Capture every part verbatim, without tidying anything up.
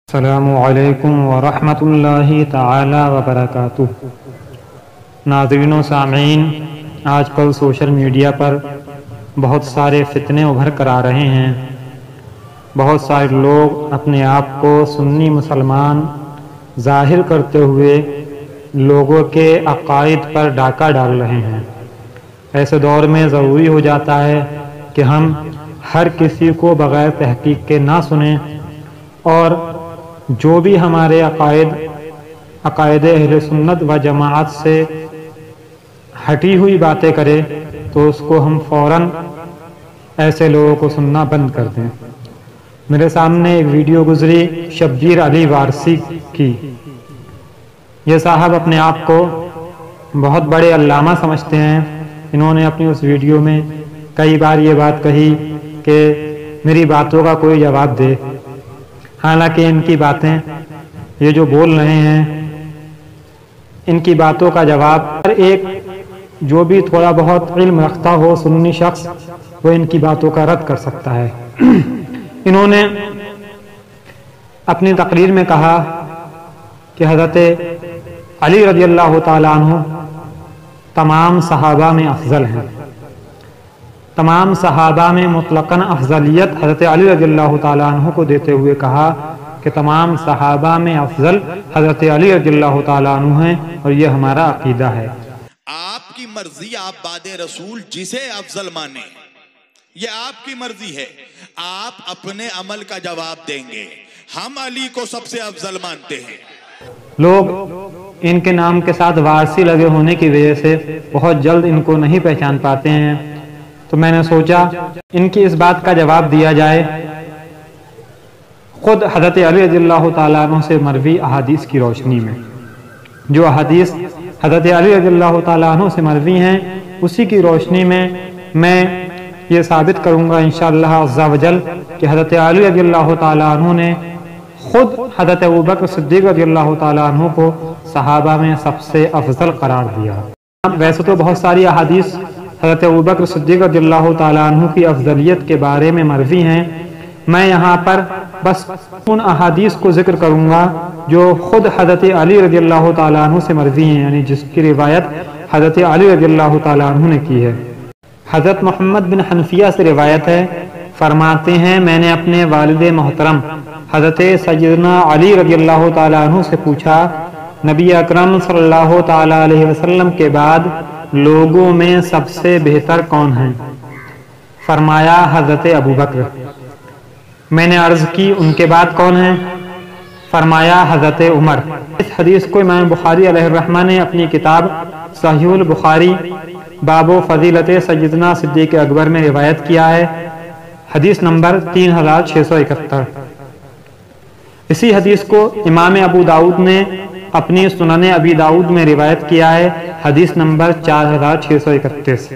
السلام علیکم ورحمۃ اللہ تعالی وبرکاتہ۔ ناظرین و سامعین، آج کل سوشل میڈیا پر بہت سارے فتنے ابھر کر آ رہے ہیں۔ بہت سارے لوگ اپنے آپ کو سنی مسلمان ظاہر کرتے ہوئے لوگوں کے عقائد پر ڈاکہ ڈال رہے ہیں۔ ایسے دور میں ضروری ہو جاتا ہے کہ ہم ہر کسی کو بغیر تحقیق کے نہ سنیں، اور جو بھی ہمارے عقائد عقائد اہل سنت و جماعت سے ہٹی ہوئی باتیں کرے تو اس کو ہم فوراً ایسے لوگوں کو سننا بند کر دیں۔ میرے سامنے ایک ویڈیو گزری شبیر علی وارسی کی۔ یہ صاحب اپنے آپ کو بہت بڑے علامہ سمجھتے ہیں۔ انہوں نے اپنی اس ویڈیو میں کئی بار یہ بات کہی کہ میری باتوں کا کوئی جواب دے، حالانکہ ان کی باتیں یہ جو بول رہے ہیں ان کی باتوں کا جواب ہر ایک جو بھی تھوڑا بہت علم رکھتا ہو سنی شخص وہ ان کی باتوں کا رد کر سکتا ہے۔ انہوں نے اپنی تقریر میں کہا کہ حضرت علی رضی اللہ تعالیٰ عنہ تمام صحابہ میں افضل ہیں۔ تمام صحابہ میں مطلقاً افضلیت حضرت علی رضی اللہ تعالیٰ عنہ کو دیتے ہوئے کہا کہ تمام صحابہ میں افضل حضرت علی رضی اللہ تعالیٰ عنہ ہیں، اور یہ ہمارا عقیدہ ہے۔ آپ کی مرضی، آپ بعد رسول جسے افضل مانے، یہ آپ کی مرضی ہے۔ آپ اپنے عمل کا جواب دیں گے۔ ہم علی کو سب سے افضل مانتے ہیں۔ لوگ ان کے نام کے ساتھ وارسی لگے ہونے کی وجہ سے بہت جلد ان کو نہیں پہچان پاتے ہیں، تو میں نے سوچا ان کی اس بات کا جواب دیا جائے۔ خود حضرت علی رضی اللہ تعالیٰ عنہ سے مروی احادیث کی روشنی میں، جو احادیث حضرت علی رضی اللہ تعالیٰ عنہ سے مروی ہیں، اسی کی روشنی میں میں یہ ثابت کروں گا انشاءاللہ عز و جل کہ حضرت علی رضی اللہ تعالیٰ عنہ نے خود حضرت ابوبکر صدیق رضی اللہ تعالیٰ عنہ کو صحابہ میں سب سے افضل قرار دیا۔ ویسے تو بہت ساری احادیث حضرت ابوبکر صدیق رضی اللہ تعالیٰ عنہ کی افضلیت کے بارے میں مروی ہیں۔ میں یہاں پر بس ان احادیث کو ذکر کروں گا جو خود حضرت علی رضی اللہ تعالیٰ عنہ سے مروی ہیں، یعنی جس کی روایت حضرت علی رضی اللہ تعالیٰ عنہ نے کی ہے۔ حضرت محمد بن حنفیہ سے روایت ہے، فرماتے ہیں میں نے اپنے والد محترم حضرت سیدنا علی رضی اللہ تعالیٰ عنہ سے پوچھا، نبی اکرم صلی اللہ تعالیٰ علیہ وسلم کے بعد لوگوں میں سب سے بہتر کون ہیں؟ فرمایا حضرت ابوبکر۔ میں نے عرض کی ان کے بعد کون ہیں؟ فرمایا حضرت عمر۔ اس حدیث کو امام بخاری علیہ الرحمہ نے اپنی کتاب صحیح البخاری باب فضیلت سیدنا صدیق اکبر میں روایت کیا ہے، حدیث نمبر تین ہزار چھ سو اکہتر۔ اسی حدیث کو امام ابو داؤد نے اپنی سنن ابی داؤد میں روایت کیا ہے، حدیث نمبر چار ہزار چھ سو اکتیس۔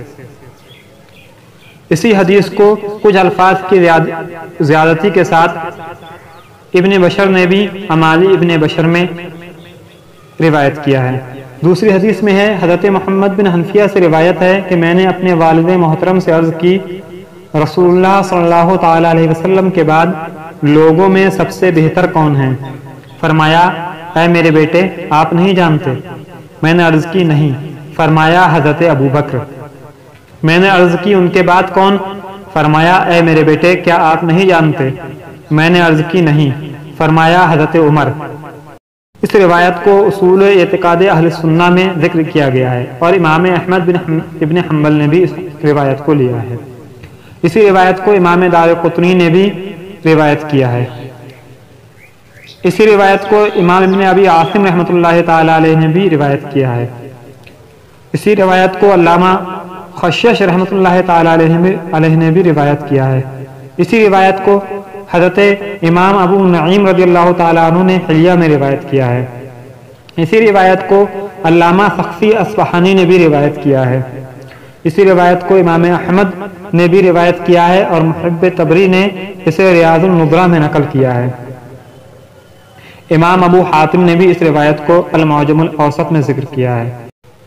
اسی حدیث کو کچھ الفاظ کی زیادتی کے ساتھ ابن بشر نے بھی امالی ابن بشر میں روایت کیا ہے۔ دوسری حدیث میں ہے، حضرت محمد بن حنفیہ سے روایت ہے کہ میں نے اپنے والد محترم سے عرض کی، رسول اللہ صلی اللہ تعالیٰ علیہ وسلم کے بعد لوگوں میں سب سے بہتر کون ہیں؟ فرمایا اے میرے بیٹے آپ نہیں جانتے؟ میں نے عرض کی نہیں۔ فرمایا حضرت ابوبکر۔ میں نے عرض کی ان کے بعد کون؟ فرمایا اے میرے بیٹے کیا آپ نہیں جانتے؟ میں نے عرض کی نہیں۔ فرمایا حضرت عمر۔ اس روایت کو اصول اعتقاد اہل سنہ میں ذکر کیا گیا ہے، اور امام احمد بن ابن حنبل نے بھی اس روایت کو لیا ہے۔ اسی روایت کو امام دارقطنی نے بھی روایت کیا ہے۔ اسی روایت کو امام ابن ابی عاصم رحمۃ اللہ تعالی علیہ نے بھی روایت کیا ہے۔ اسی روایت کو علامہ خشش رحمۃ اللہ تعالی علیہ نے بھی روایت کیا ہے۔ اسی روایت کو حضرت امام ابو نعیم رضی اللہ تعالی عنہ نے حلیہ میں روایت کیا ہے۔ اسی روایت کو علامہ سخفی اصفہانی نے بھی روایت کیا ہے۔ اسی روایت کو امام احمد نے بھی روایت کیا ہے، اور محب تبری نے اسے ریاض النبرہ میں نقل کیا ہے۔ امام ابو حاتم نے بھی اس روایت کو المعجم الاوسط میں ذکر کیا ہے۔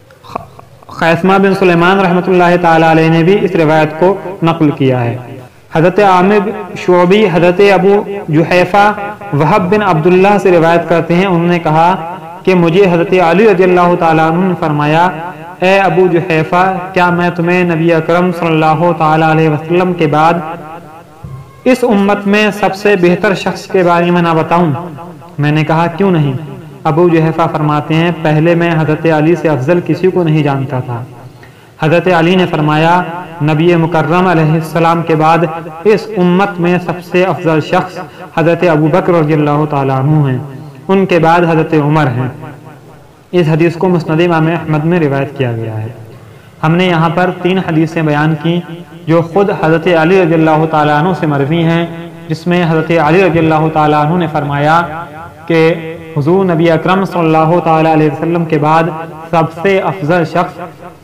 خیثمہ بن سلیمان رحمۃ اللہ تعالی علیہ نے بھی اس روایت کو نقل کیا ہے۔ حضرت عامر شعبی حضرت ابو جحیفہ وہب بن عبداللہ سے روایت کرتے ہیں، انہوں نے کہا کہ مجھے حضرت علی رضی اللہ تعالیٰ عنہ نے فرمایا، اے ابو جحیفہ، کیا میں تمہیں نبی اکرم صلی اللہ تعالیٰ علیہ وسلم کے بعد اس امت میں سب سے بہتر شخص کے بارے میں نہ بتاؤں؟ میں نے کہا کیوں نہیں؟ ابو جحیفہ فرماتے ہیں، پہلے میں حضرت علی سے افضل کسی کو نہیں جانتا تھا۔ حضرت علی نے فرمایا، نبی مکرم علیہ السلام کے بعد اس امت میں سب سے افضل شخص حضرت ابو بکر رضی اللہ تعالیٰ عنہ ہیں، ان کے بعد حضرت عمر ہیں۔ اس حدیث کو مسند امام احمد میں روایت کیا گیا ہے۔ ہم نے یہاں پر تین حدیثیں بیان کی جو خود حضرت علی رضی اللہ تعالیٰ عنہ سے مروی ہیں، جس میں حضرت علی رضی اللہ تعالیٰ عنہ نے فرمایا کہ حضور نبی اکرم صلی اللہ تعالیٰ علیہ وسلم کے بعد سب سے افضل شخص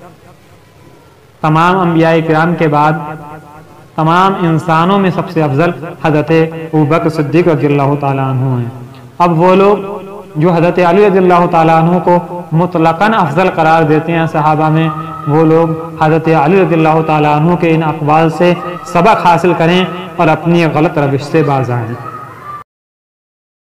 تمام انبیاء کرام کے بعد تمام انسانوں میں سب سے افضل حضرت ابوبکر صدیق رضی اللہ تعالیٰ عنہ ہیں۔ اب وہ لوگ جو حضرت علی رضی اللہ تعالیٰ عنہ کو مطلقاً افضل قرار دیتے ہیں صحابہ میں، وہ لوگ حضرت علی رضی اللہ تعالیٰ عنہ کے ان اقوال سے سبق حاصل کریں اور اپنی غلط روش سے باز آئیں۔